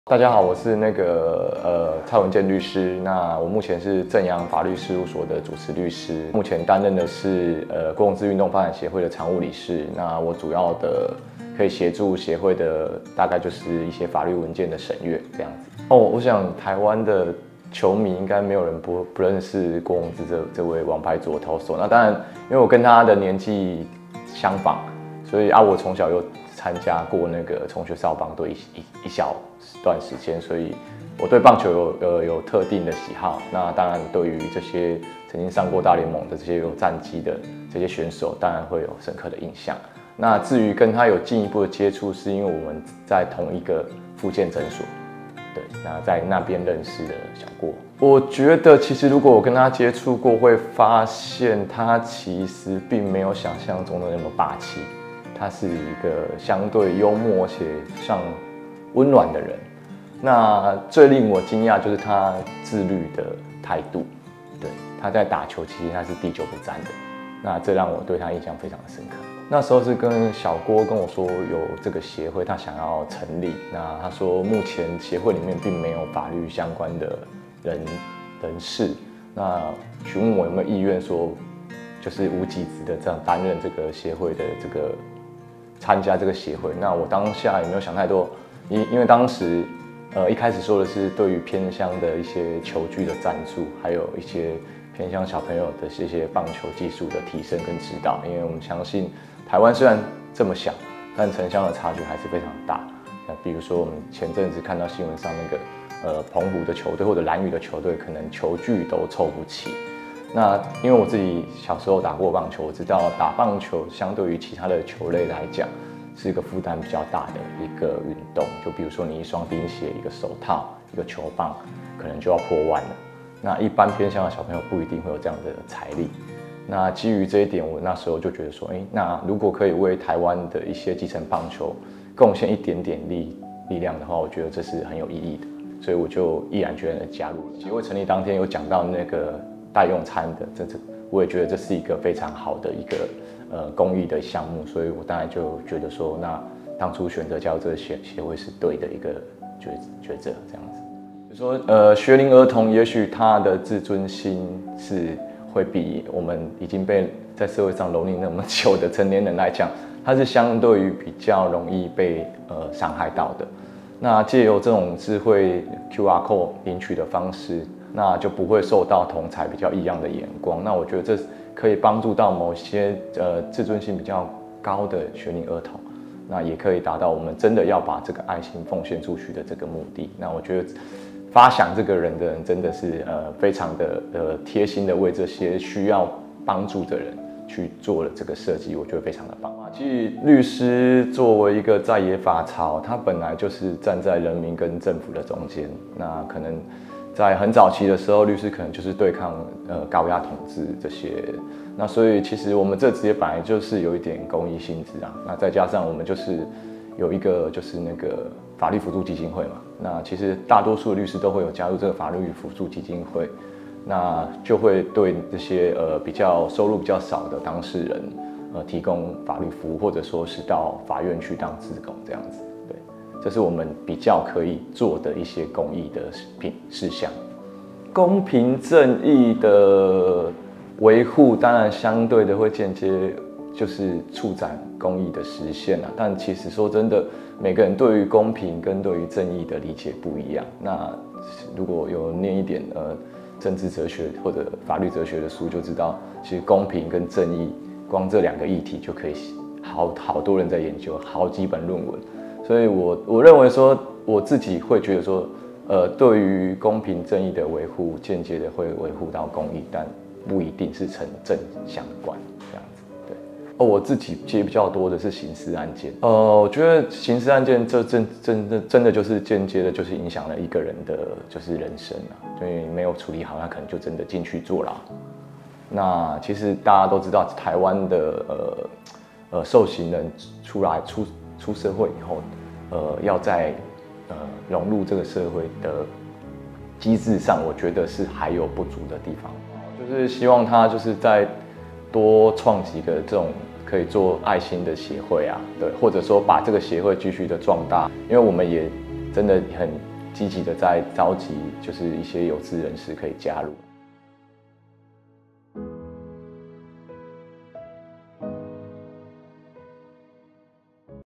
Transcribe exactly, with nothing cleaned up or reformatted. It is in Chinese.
大家好，我是那个呃蔡文健律师。那我目前是正阳法律事务所的主持律师，目前担任的是呃公共资运动发展协会的常务理事。那我主要的可以协助协会的大概就是一些法律文件的审阅这样子。哦，我想台湾的球迷应该没有人不不认识郭泓志这这位王牌左投手。那当然，因为我跟他的年纪相仿，所以啊我从小又参加过那个从学少棒队一一一小段时间，所以我对棒球有呃有特定的喜好。那当然，对于这些曾经上过大联盟的这些有战绩的这些选手，当然会有深刻的印象。那至于跟他有进一步的接触，是因为我们在同一个复健诊所，对，那在那边认识的小郭。我觉得其实如果我跟他接触过，会发现他其实并没有想象中的那么霸气。他是一个相对幽默且上温暖的人。那最令我惊讶就是他自律的态度。对，他在打球其实他是滴酒不沾的。那这让我对他印象非常的深刻。那时候是跟小郭跟我说有这个协会，他想要成立。那他说目前协会里面并没有法律相关的人人士。那询问我有没有意愿说，就是无给职的这样担任这个协会的这个。参加这个协会，那我当下也没有想太多，因因为当时，呃，一开始说的是对于偏乡的一些球具的赞助，还有一些偏乡小朋友的这些棒球技术的提升跟指导，因为我们相信台湾虽然这么小，但城乡的差距还是非常大。那比如说我们前阵子看到新闻上那个，呃，澎湖的球队或者兰屿的球队，可能球具都凑不齐。那因为我自己小时候打过棒球，我知道打棒球相对于其他的球类来讲，是一个负担比较大的一个运动。就比如说你一双冰鞋、一个手套、一个球棒，可能就要破万了。那一般偏向的小朋友不一定会有这样的财力。那基于这一点，我那时候就觉得说，哎，那如果可以为台湾的一些基层棒球贡献一点点力力量的话，我觉得这是很有意义的。所以我就毅然决然的加入了。协会成立当天有讲到那个。代用餐的，这这我也觉得这是一个非常好的一个呃公益的项目，所以我当然就觉得说，那当初选择加入这个协协会是对的一个抉抉择，这样子。就说呃学龄儿童，也许他的自尊心是会比我们已经被在社会上蹂躏那么久的成年人来讲，他是相对于比较容易被呃伤害到的。那借由这种智慧 Q R code 领取的方式。那就不会受到同侪比较异样的眼光。那我觉得这可以帮助到某些呃自尊心比较高的学龄儿童，那也可以达到我们真的要把这个爱心奉献出去的这个目的。那我觉得发想这个人的人真的是呃非常的呃贴心的为这些需要帮助的人去做了这个设计，我觉得非常的棒。其实律师作为一个在野法曹，他本来就是站在人民跟政府的中间，那可能。在很早期的时候，律师可能就是对抗呃高压统治这些，那所以其实我们这职业本来就是有一点公益性质啊。那再加上我们就是有一个就是那个法律辅助基金会嘛，那其实大多数的律师都会有加入这个法律辅助基金会，那就会对这些呃比较收入比较少的当事人呃提供法律服务，或者说是到法院去当志工这样子。这是我们比较可以做的一些公益的事事项。公平正义的维护，当然相对的会间接就是促展公益的实现啊。但其实说真的，每个人对于公平跟对于正义的理解不一样。那如果有念一点呃政治哲学或者法律哲学的书，就知道其实公平跟正义，光这两个议题就可以好好多人在研究，好几本论文。所以我，我我认为说，我自己会觉得说，呃，对于公平正义的维护，间接的会维护到公益，但不一定是成正相关这样子。对，哦，我自己接比较多的是刑事案件。呃，我觉得刑事案件这真真的真的就是间接的，就是影响了一个人的就是人生啊。所以没有处理好，他可能就真的进去坐牢。那其实大家都知道，台湾的呃呃受刑人出来出。出社会以后，呃，要在呃融入这个社会的机制上，我觉得是还有不足的地方。就是希望他就是再多创几个这种可以做爱心的协会啊，对，或者说把这个协会继续的壮大，因为我们也真的很积极的在召集，就是一些有志人士可以加入。